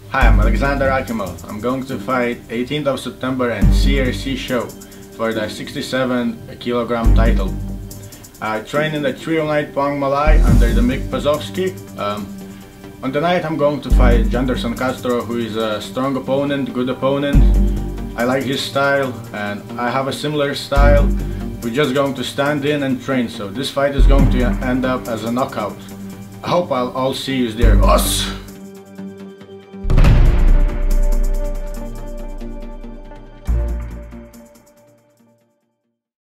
Hi, I'm Aleksander Akimov. I'm going to fight 18th of September in CRC show for the 67 kilogram title. I train in the 309 Phuang Malay under the Mick Pazovsky. On the night I'm going to fight Janderson Castro, who is a strong opponent, good opponent. I like his style and I have a similar style. We're just going to stand in and train, so this fight is going to end up as a knockout. I hope I'll see you there. Us!